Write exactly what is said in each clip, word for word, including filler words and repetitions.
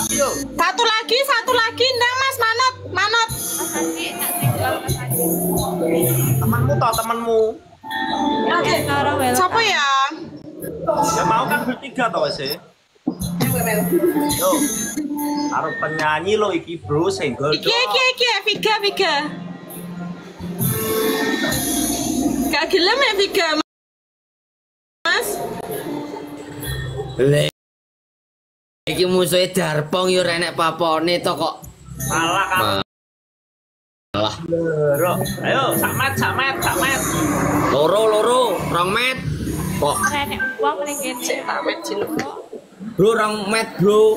Yo. Satu lagi, satu lagi, ndang Mas, manut, manut. Mas Andi nak tinggal Mas Andi. Temanmu toh temanmu. Oke, sekarang welcome. Siapa ya? Ya mau kan bertiga toh sih. Yo. Karo penyanyi lo iki bro single. Iki, iki, iki, Viga, Viga. Gak gelem ya Viga, Mas? Le. Iki musuhe Darpong yo renek papone to kok. Salah kan. Salah. Loro. Ayo, samet, samet, samet. Loro loro, rong met. Kok Nenek uang paling gede. Samet ciluk. bro rong met, Bro.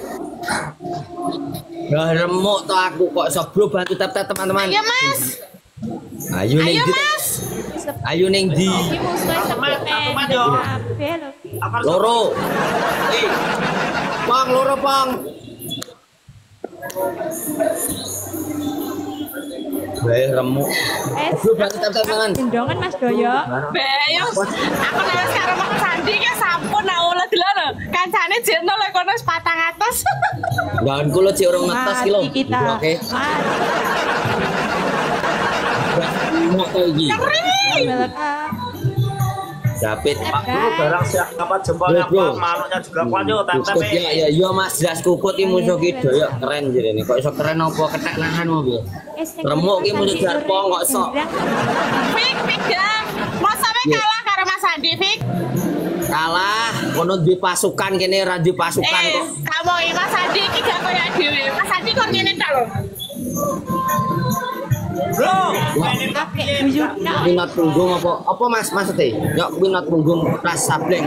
Lah remuk to aku kok iso bro bantu tap-tap teman-teman. Ayo Mas. Ayo ning Ayo ndi? Mas. Ayo ning ndi? Iki musuhnya Samet, seperti aku maju. kabeh lho. Apa Loro. Eh. Pong loro pong. Bae remuk. Eh, Bro bantu tap-tap teman. gendongan Mas Doyo. Beyo. Aku nek karo Mas Sandi ki sampun aku lho delok. Kancane jeno lek kono wis patang atus. Jangan kulo cek orang ngetes ki lho. Mati kita. Oke. Mati. Mau to iki. Welcome. David. Pak Guru barang siapa jempolnya Bro, bro. Pak, manuknya juga kuat yo Kukut tempe. ya, ya, ya mas, jelas kukut ini musuh kita ya keren jadi nih. Kok iso keren apa ketek nahan mobil? Remuk ini musuh Darpong kok iso. Fik, Fik dang. Mau sampe kalah karo Mas Sandi, Fik. Kalah, kono di pasukan kene ra di pasukan Eh, kok. kamu iki Mas Sandi iki gak koyo dhewe. Mas Sandi kok ngene tok lho. Bro, Kakek buyutna. Pinot punggung apa? Apa mas maksudnya? Yuk pinot punggung ras sableng.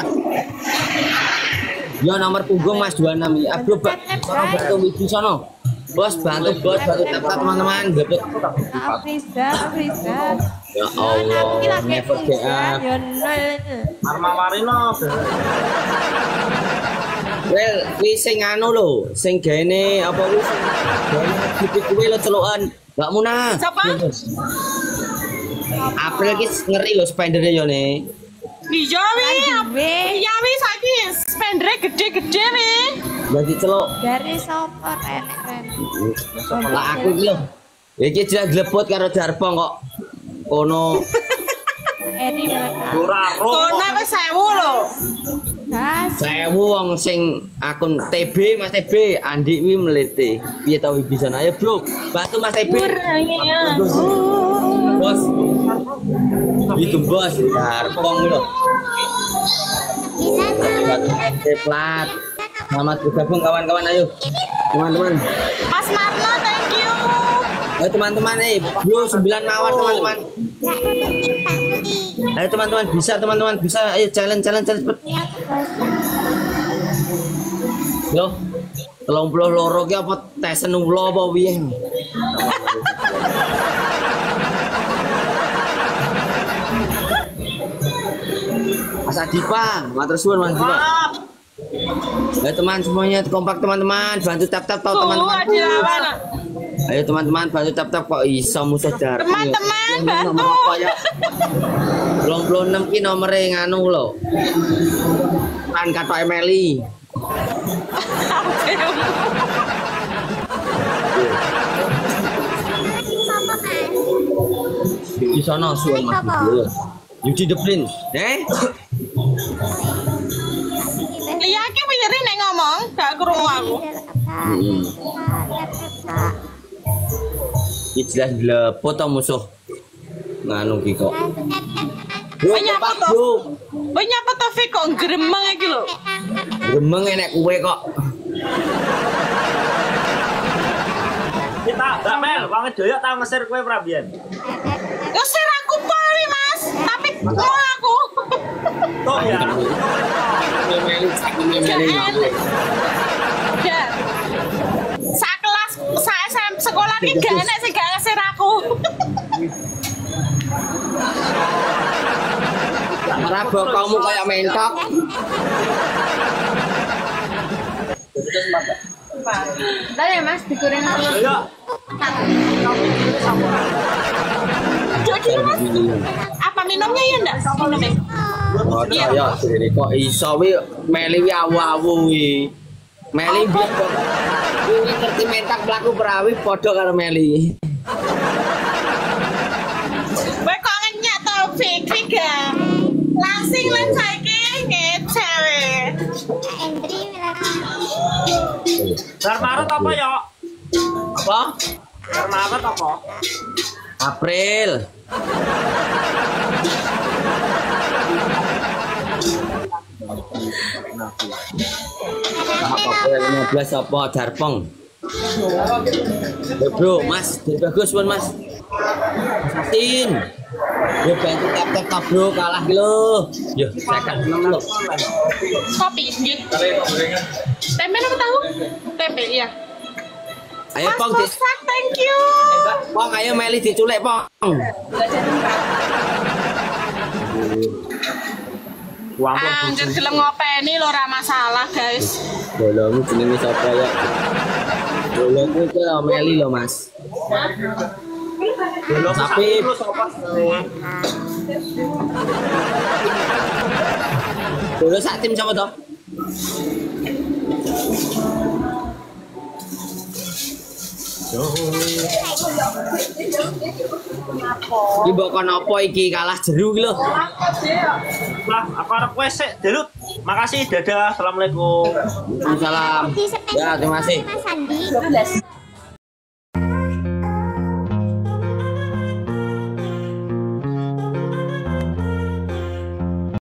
Ya nomor punggung mas dua puluh enam ya. Bro, Bak. Tolong bantu wiji sono. Bos bantu bos bantu tap-tap teman-teman. Dapat. Afriza, Afriza. Ya Allah, never get up. Arma Marino. Well, kuwi sing anu lho, sing gene apa kuwi sing gene titik kuwi lho celukan. Mbak Muna. Siapa? April ki ngeri lho spendere yo ne. Iya wi. Iya wi saiki spendere gede-gede wi. Jadi celuk. Dari sopor enek-enek. Lah aku iki lho. Iki jelas glebot karo Darpong kok. Kono Eri welcome. Ora ro. Kono wis sewu lho. Gas. sewu wong sing akun T B Mas T B Andi wi melete. Piye ta wi bisa ayo bro. Bantu Mas T B. Bos. Itu bos Darpong lho. Plat. Selamat bergabung kawan-kawan ayo. Teman-teman. Mas Marno, thank you. Ayo teman-teman eh bro sembilan mawar teman-teman. Ayo teman-teman bisa teman-teman bisa ayo challenge challenge challenge cepet. Loh. Telung puluh loro ki apa tesen ulo apa piye? Mas Adipa, matur suwun Mas Adipa. Ayo teman semuanya kompak teman-teman, bantu tap-tap tau teman-teman. Ayo teman-teman bantu tap-tap kok iso musuh Darpong. Teman-teman bantu. Belum belum enam ki nomere nganu lho. Kan kata Emily. Di sana suwe Mas. Yuji Deplin. Eh? Iya ki wiri nek ngomong, gak krungu aku. Heeh. Iki jelas glepot to musuh. Nganu ki kok. Bro, Nyapa Pak, to? bro. Kowe nyapa to Fik kok gremeng iki lho. Gremeng enek kue kok. Kita Damel, Bang Doyo tau ngesir kowe prabiyen. Usir aku poli Mas, tapi mau aku. Tok ya. Meli sak meli. Ya. Sak kelas, sak S M P sekolah ki gak enek sing gak ngesir aku. Rabo kamu kayak mentok. Bentar ya Mas, digoreng dulu. Doyo. Jadi Mas, apa minumnya ya ndak? Minumnya. Oh, ya, jadi kok iso wi meli wi awu-awu wi. Meli biar Ini ngerti mentak pelaku perawi podo karo Meli. Kowe kok ngenyak to Fik Fik ya. Langsing lan saiki ngecewe. Entry belakang. Darmaret apa ya? Apa? Darmaret apa? April. April lima belas apa Darpong? Ya, bro, Mas, jadi bagus pun Mas. Satin. Yo bantu tap tap bro kalah ki lho. Yo sekat enam lho. Kopi nggih. Tempe apa tahu? Tempe iya. Ayo Mas Pong, di- Kosak, thank you. Pong ayo Meli diculik Pong. Uang Anjir gelem ngopeni lho ora masalah, guys. Bolongmu jenenge sapa ya? Bolongmu itu lho Meli lho Mas. belum Tapi- terus apa? Bolong sak tim sapa to? Iki mbok kon apa iki kalah jeru ki lho. Lah, aku arep wes sik, Delut. Makasih, dadah. Assalamualaikum. Salam. Di sepeda Ya, terima kasih. Mas Sandi.